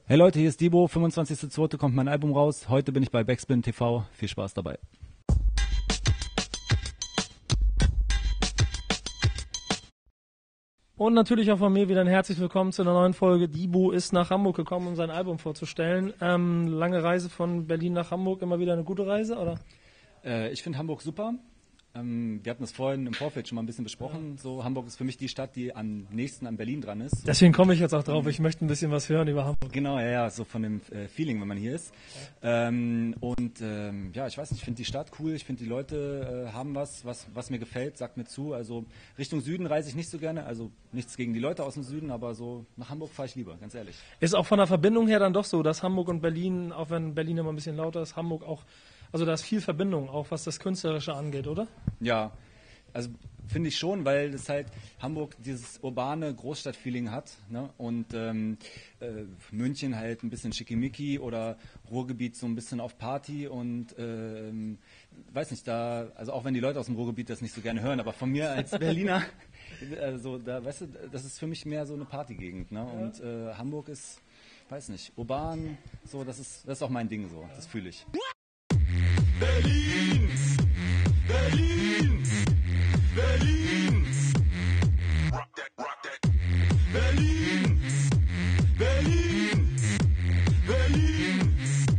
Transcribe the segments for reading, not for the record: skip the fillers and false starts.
Hey Leute, hier ist Dibo, 25.02. kommt mein Album raus. Heute bin ich bei Backspin TV. Viel Spaß dabei. Und natürlich auch von mir wieder ein herzlich willkommen zu einer neuen Folge. Dibo ist nach Hamburg gekommen, um sein Album vorzustellen. Lange Reise von Berlin nach Hamburg, immer wieder eine gute Reise, oder? Ich finde Hamburg super. Wir hatten das vorhin im Vorfeld schon mal ein bisschen besprochen. So, Hamburg ist für mich die Stadt, die am nächsten an Berlin dran ist. Deswegen komme ich jetzt auch drauf. Ich möchte ein bisschen was hören über Hamburg. Genau, ja, so von dem Feeling, wenn man hier ist. Ich weiß nicht, ich finde die Stadt cool. Ich finde, die Leute haben was mir gefällt, sagt mir zu. Also Richtung Süden reise ich nicht so gerne. Also nichts gegen die Leute aus dem Süden, aber so nach Hamburg fahre ich lieber, ganz ehrlich. Ist auch von der Verbindung her dann doch so, dass Hamburg und Berlin, auch wenn Berlin immer ein bisschen lauter ist, Hamburg auch, also da ist viel Verbindung, auch was das Künstlerische angeht, oder? Ja, also finde ich schon, weil das halt Hamburg dieses urbane Großstadtfeeling hat, ne? Und München halt ein bisschen schickimicki oder Ruhrgebiet so ein bisschen auf Party und weiß nicht, da, also auch wenn die Leute aus dem Ruhrgebiet das nicht so gerne hören, aber von mir als Berliner, also da, weißt du, das ist für mich mehr so eine Partygegend, ne? Und Hamburg ist, weiß nicht, urban, so, das ist auch mein Ding so, das fühle ich. Berlin, Berlin, Berlin, Berlin, Berlin, Berlin.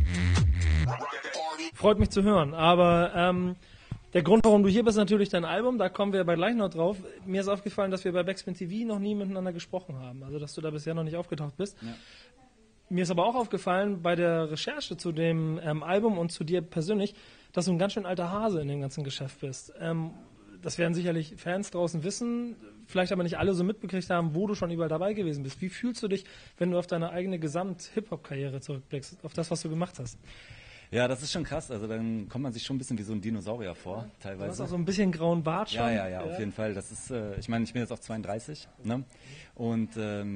Freut mich zu hören, aber der Grund, warum du hier bist, ist natürlich dein Album, da kommen wir aber gleich noch drauf. Mir ist aufgefallen, dass wir bei Backspin TV noch nie miteinander gesprochen haben, also dass du da bisher noch nicht aufgetaucht bist. Ja. Mir ist aber auch aufgefallen bei der Recherche zu dem Album und zu dir persönlich, dass du ein ganz schön alter Hase in dem ganzen Geschäft bist. Das werden sicherlich Fans draußen wissen, vielleicht aber nicht alle so mitbekriegt haben, wo du schon überall dabei gewesen bist. Wie fühlst du dich, wenn du auf deine eigene Gesamt-Hip-Hop-Karriere zurückblickst, auf das, was du gemacht hast? Ja, das ist schon krass. Also dann kommt man sich schon ein bisschen wie so ein Dinosaurier vor, teilweise. Du hast auch so ein bisschen grauen Bart schon. Ja, auf jeden Fall. Das ist, ich meine, ich bin jetzt auch 32, ne? Und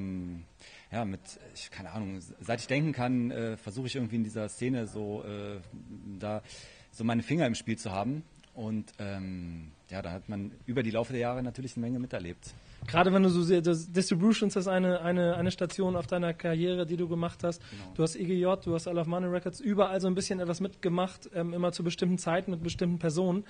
keine Ahnung, seit ich denken kann, versuche ich irgendwie in dieser Szene so da so meine Finger im Spiel zu haben. Und da hat man über die Laufe der Jahre natürlich eine Menge miterlebt. Gerade wenn du so siehst, Distributions ist eine Station auf deiner Karriere, die du gemacht hast. Genau. Du hast EGJ, du hast I Love Money Records, überall so ein bisschen etwas mitgemacht, immer zu bestimmten Zeiten mit bestimmten Personen.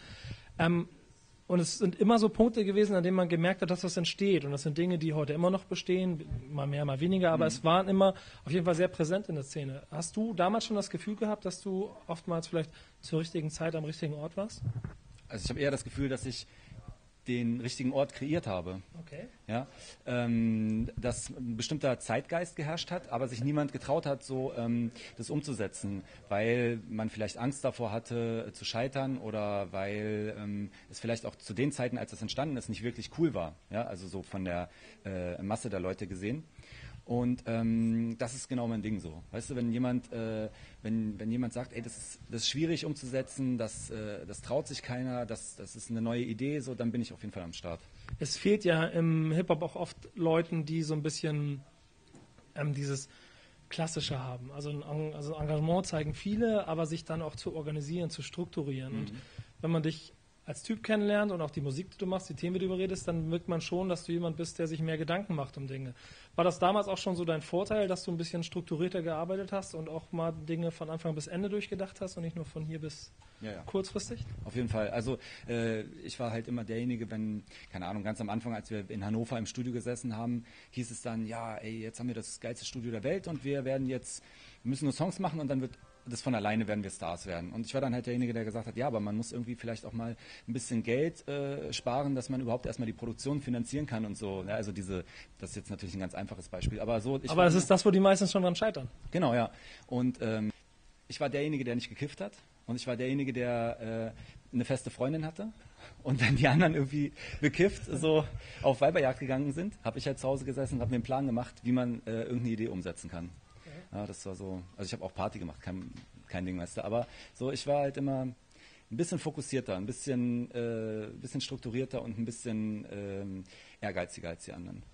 Und es sind immer so Punkte gewesen, an denen man gemerkt hat, dass was entsteht. Und das sind Dinge, die heute immer noch bestehen, mal mehr, mal weniger, aber es waren immer auf jeden Fall sehr präsent in der Szene. Hast du damals schon das Gefühl gehabt, dass du oftmals vielleicht zur richtigen Zeit am richtigen Ort warst? Also ich habe eher das Gefühl, dass ich den richtigen Ort kreiert habe. Okay. Ja, dass ein bestimmter Zeitgeist geherrscht hat, aber sich niemand getraut hat, so das umzusetzen, weil man vielleicht Angst davor hatte, zu scheitern oder weil es vielleicht auch zu den Zeiten, als es entstanden ist, nicht wirklich cool war. Ja, also so von der Masse der Leute gesehen. Und das ist genau mein Ding so. Weißt du, wenn jemand sagt, ey, das ist schwierig umzusetzen, das traut sich keiner, das ist eine neue Idee, so, dann bin ich auf jeden Fall am Start. Es fehlt ja im Hip-Hop auch oft Leuten, die so ein bisschen dieses Klassische haben. Also Engagement zeigen viele, aber sich dann auch zu organisieren, zu strukturieren. Und wenn man dich als Typ kennenlernt und auch die Musik, die du machst, die Themen, die du überredest, dann merkt man schon, dass du jemand bist, der sich mehr Gedanken macht um Dinge. War das damals auch schon so dein Vorteil, dass du ein bisschen strukturierter gearbeitet hast und auch mal Dinge von Anfang bis Ende durchgedacht hast und nicht nur von hier bis kurzfristig? Auf jeden Fall. Also ich war halt immer derjenige, wenn, keine Ahnung, ganz am Anfang, als wir in Hannover im Studio gesessen haben, hieß es dann, ja, ey, jetzt haben wir das geilste Studio der Welt und wir müssen nur Songs machen und dann wird das von alleine werden wir Stars werden. Und ich war dann halt derjenige, der gesagt hat, ja, aber man muss irgendwie vielleicht auch mal ein bisschen Geld sparen, dass man überhaupt erstmal die Produktion finanzieren kann und so. Ja, also das ist jetzt natürlich ein ganz einfaches Beispiel. Aber es ist das, wo die meisten schon dran scheitern. Genau, ja. Und ich war derjenige, der nicht gekifft hat. Und ich war derjenige, der eine feste Freundin hatte. Und wenn die anderen irgendwie bekifft so auf Weiberjagd gegangen sind, habe ich halt zu Hause gesessen und habe mir einen Plan gemacht, wie man irgendeine Idee umsetzen kann. Ja, das war so, also ich habe auch Party gemacht, kein Ding, weißt du, aber so, ich war halt immer ein bisschen fokussierter, ein bisschen strukturierter und ein bisschen ehrgeiziger als die anderen.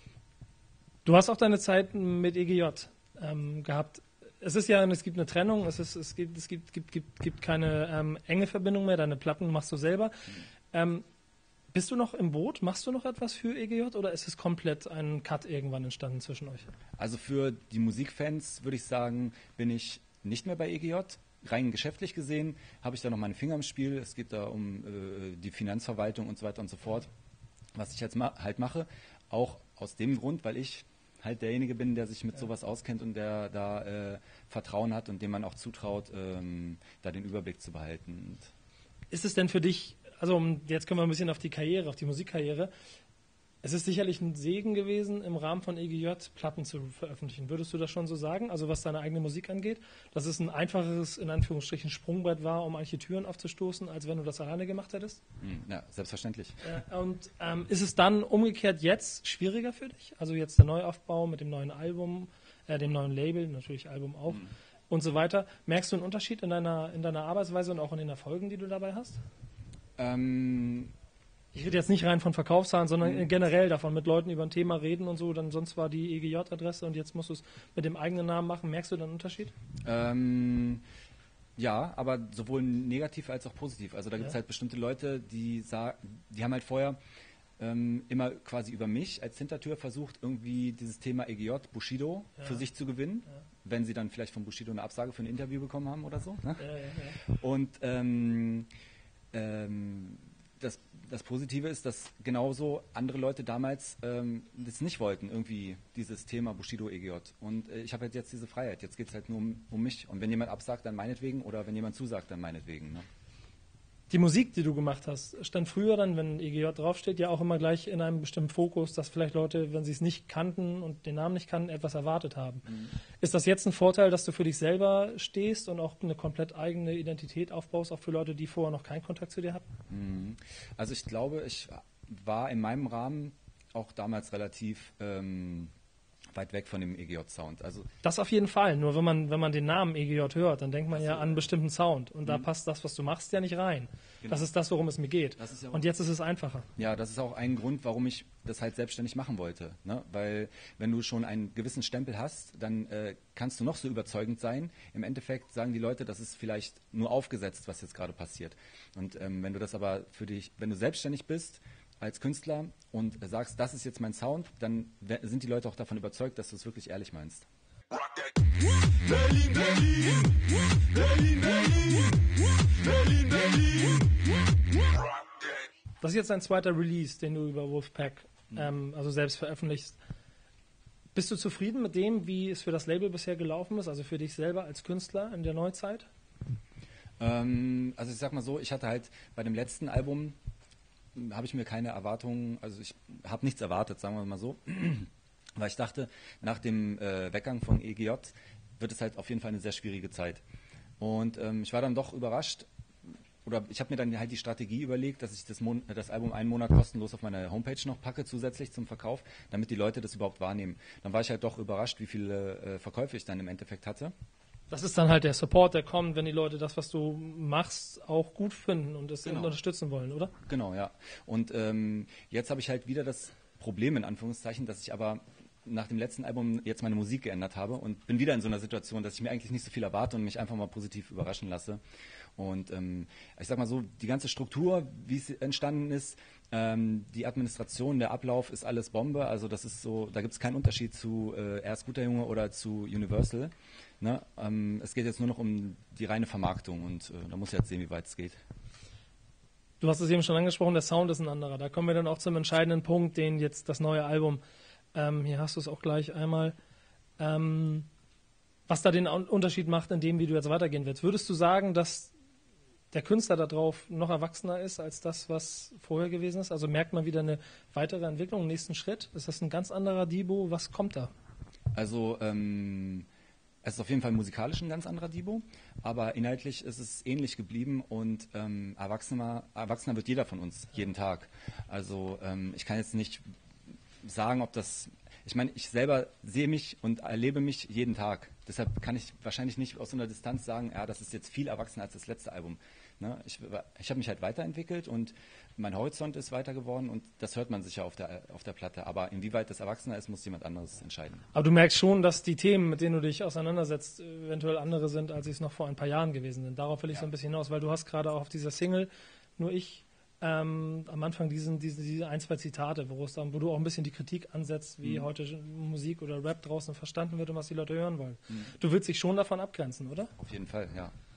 Du hast auch deine Zeit mit EGJ gehabt. Es ist ja, es gibt eine Trennung, es gibt keine enge Verbindung mehr, deine Platten machst du selber. Bist du noch im Boot? Machst du noch etwas für EGJ oder ist es komplett ein Cut irgendwann entstanden zwischen euch? Also für die Musikfans würde ich sagen, bin ich nicht mehr bei EGJ. Rein geschäftlich gesehen habe ich da noch meine Finger im Spiel. Es geht da um die Finanzverwaltung und so weiter und so fort. Was ich jetzt halt mache, auch aus dem Grund, weil ich halt derjenige bin, der sich mit sowas auskennt und der da Vertrauen hat und dem man auch zutraut, da den Überblick zu behalten. Ist es denn für dich, also jetzt kommen wir ein bisschen auf die Karriere, auf die Musikkarriere, es ist sicherlich ein Segen gewesen, im Rahmen von EGJ Platten zu veröffentlichen. Würdest du das schon so sagen? Also was deine eigene Musik angeht, dass es ein einfacheres, in Anführungsstrichen, Sprungbrett war, um manche Türen aufzustoßen, als wenn du das alleine gemacht hättest? Ja, selbstverständlich. Und ist es dann umgekehrt jetzt schwieriger für dich? Also jetzt der Neuaufbau mit dem neuen Album, dem neuen Label, natürlich Album auch und so weiter. Merkst du einen Unterschied in deiner Arbeitsweise und auch in den Erfolgen, die du dabei hast? Ich rede jetzt nicht rein von Verkaufszahlen, sondern generell davon, mit Leuten über ein Thema reden und so, dann sonst war die EGJ-Adresse und jetzt musst du es mit dem eigenen Namen machen. Merkst du da einen Unterschied? Ja, aber sowohl negativ als auch positiv. Also da gibt es halt bestimmte Leute, die haben halt vorher immer quasi über mich als Hintertür versucht, irgendwie dieses Thema EGJ, Bushido, für sich zu gewinnen, wenn sie dann vielleicht von Bushido eine Absage für ein Interview bekommen haben oder so. Ne? Und das Positive ist, dass genauso andere Leute damals das nicht wollten, irgendwie dieses Thema Bushido EGJ. Und ich habe halt jetzt diese Freiheit. Jetzt geht es halt nur um mich. Und wenn jemand absagt, dann meinetwegen. Oder wenn jemand zusagt, dann meinetwegen. Ne? Die Musik, die du gemacht hast, stand früher dann, wenn EGJ draufsteht, ja auch immer gleich in einem bestimmten Fokus, dass vielleicht Leute, wenn sie es nicht kannten und den Namen nicht kannten, etwas erwartet haben. Ist das jetzt ein Vorteil, dass du für dich selber stehst und auch eine komplett eigene Identität aufbaust, auch für Leute, die vorher noch keinen Kontakt zu dir hatten? Also ich glaube, ich war in meinem Rahmen auch damals relativ weit weg von dem EGJ-Sound. Also das auf jeden Fall. Nur wenn man den Namen EGJ hört, dann denkt man ja an einen bestimmten Sound. Und da passt das, was du machst, ja nicht rein. Genau. Das ist das, worum es mir geht. Ja und jetzt ist es einfacher. Ja, das ist auch ein Grund, warum ich das halt selbstständig machen wollte. Ne? Weil wenn du schon einen gewissen Stempel hast, dann kannst du noch so überzeugend sein. Im Endeffekt sagen die Leute, das ist vielleicht nur aufgesetzt, was jetzt gerade passiert. Und wenn du das aber für dich, wenn du selbstständig bist, als Künstler und sagst, das ist jetzt mein Sound, dann sind die Leute auch davon überzeugt, dass du es wirklich ehrlich meinst. Berlin, Berlin, Berlin, Berlin, Berlin, Berlin. Das ist jetzt dein zweiter Release, den du über Wolfpack also selbst veröffentlichst. Bist du zufrieden mit dem, wie es für das Label bisher gelaufen ist, also für dich selber als Künstler in der Neuzeit? Also ich sag mal so, ich hatte halt bei dem letzten Album habe ich mir keine Erwartungen, also ich habe nichts erwartet, sagen wir mal so, weil ich dachte, nach dem Weggang von EGJ wird es halt auf jeden Fall eine sehr schwierige Zeit. Und ich war dann doch überrascht, oder ich habe mir dann halt die Strategie überlegt, dass ich das Album einen Monat kostenlos auf meine Homepage noch packe, zusätzlich zum Verkauf, damit die Leute das überhaupt wahrnehmen. Dann war ich halt doch überrascht, wie viele Verkäufe ich dann im Endeffekt hatte. Das ist dann halt der Support, der kommt, wenn die Leute das, was du machst, auch gut finden und es unterstützen wollen, oder? Genau, ja. Und jetzt habe ich halt wieder das Problem, in Anführungszeichen, dass ich aber nach dem letzten Album jetzt meine Musik geändert habe und bin wieder in so einer Situation, dass ich mir eigentlich nicht so viel erwarte und mich einfach mal positiv überraschen lasse. Und ich sag mal so, die ganze Struktur, wie es entstanden ist, die Administration, der Ablauf ist alles Bombe. Also das ist so, da gibt es keinen Unterschied zu Erst guter Junge oder zu Universal. Ne? Es geht jetzt nur noch um die reine Vermarktung und da muss ich jetzt sehen, wie weit es geht. Du hast es eben schon angesprochen, der Sound ist ein anderer. Da kommen wir dann auch zum entscheidenden Punkt, den jetzt das neue Album, hier hast du es auch gleich einmal, was da den Unterschied macht in dem, wie du jetzt weitergehen willst. Würdest du sagen, dass der Künstler da drauf noch erwachsener ist als das, was vorher gewesen ist? Also merkt man wieder eine weitere Entwicklung, einen nächsten Schritt? Ist das ein ganz anderer Debo? Was kommt da? Also es ist auf jeden Fall musikalisch ein ganz anderer Debo, aber inhaltlich ist es ähnlich geblieben und erwachsener wird jeder von uns, jeden Tag. Also ich kann jetzt nicht sagen, ob das... Ich meine, ich selber sehe mich und erlebe mich jeden Tag. Deshalb kann ich wahrscheinlich nicht aus so einer Distanz sagen, ja, das ist jetzt viel erwachsener als das letzte Album. Ne? Ich habe mich halt weiterentwickelt und mein Horizont ist weiter geworden und das hört man sicher auf der Platte. Aber inwieweit das erwachsener ist, muss jemand anderes entscheiden. Aber du merkst schon, dass die Themen, mit denen du dich auseinandersetzt, eventuell andere sind, als sie es noch vor ein paar Jahren gewesen sind. Darauf will ich so ein bisschen hinaus, weil du hast gerade auch auf dieser Single Nur ich am Anfang diese ein, zwei Zitate, wo du auch ein bisschen die Kritik ansetzt, wie heute Musik oder Rap draußen verstanden wird und was die Leute hören wollen. Du willst dich schon davon abgrenzen, oder? Auf jeden Fall, ja.